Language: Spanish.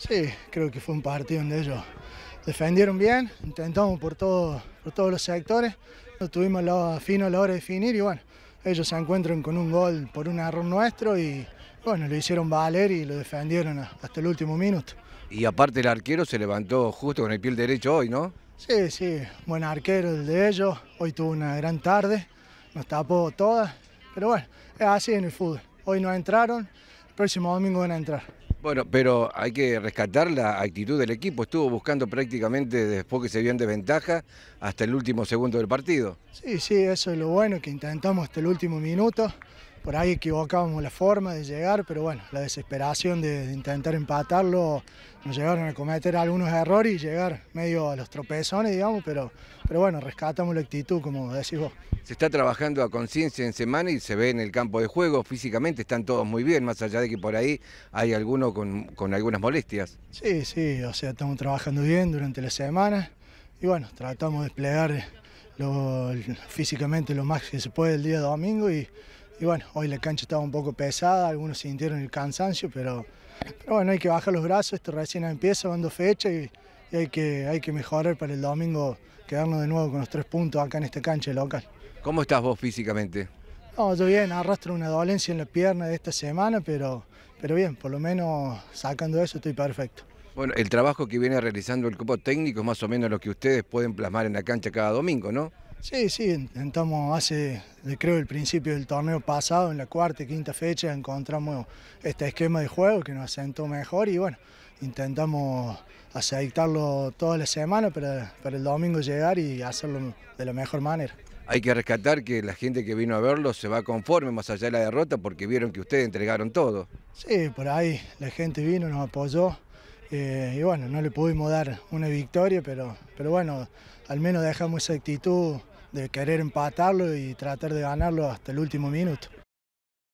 Sí, creo que fue un partido donde ellos defendieron bien, intentamos por todos los sectores, no tuvimos la fino a la hora de definir y bueno, ellos se encuentran con un gol por un error nuestro y bueno, lo hicieron valer y lo defendieron hasta el último minuto. Y aparte el arquero se levantó justo con el pie derecho hoy, ¿no? Sí, sí, buen arquero el de ellos, hoy tuvo una gran tarde, nos tapó todas, pero bueno, es así en el fútbol. Hoy no entraron, el próximo domingo van a entrar. Bueno, pero hay que rescatar la actitud del equipo. Estuvo buscando prácticamente después que se vio en desventaja hasta el último segundo del partido. Sí, sí, eso es lo bueno, que intentamos hasta el último minuto. Por ahí equivocábamos la forma de llegar, pero bueno, la desesperación de intentar empatarlo nos llevaron a cometer algunos errores y llegar medio a los tropezones, digamos, pero bueno, rescatamos la actitud, como decís vos. Se está trabajando a conciencia en semana y se ve en el campo de juego. Físicamente están todos muy bien, más allá de que por ahí hay alguno con algunas molestias. Sí, sí, o sea, estamos trabajando bien durante la semana y bueno, tratamos de desplegar físicamente lo más que se puede el día domingo y bueno, hoy la cancha estaba un poco pesada, algunos sintieron el cansancio, pero bueno, hay que bajar los brazos, esto recién empieza, van 2 fechas y hay que mejorar para el domingo, quedarnos de nuevo con los 3 puntos acá en esta cancha local. ¿Cómo estás vos físicamente? No, yo bien, arrastro una dolencia en la pierna de esta semana, pero bien, por lo menos sacando eso estoy perfecto. Bueno, el trabajo que viene realizando el cuerpo técnico es más o menos lo que ustedes pueden plasmar en la cancha cada domingo, ¿no? Sí, sí, intentamos creo el principio del torneo pasado, en la cuarta y quinta fecha, encontramos este esquema de juego que nos asentó mejor y bueno, intentamos aceitarlo toda la semana para el domingo llegar y hacerlo de la mejor manera. Hay que rescatar que la gente que vino a verlo se va conforme más allá de la derrota porque vieron que ustedes entregaron todo. Sí, por ahí la gente vino, nos apoyó y bueno, no le pudimos dar una victoria, pero bueno, al menos dejamos esa actitud de querer empatarlo y tratar de ganarlo hasta el último minuto.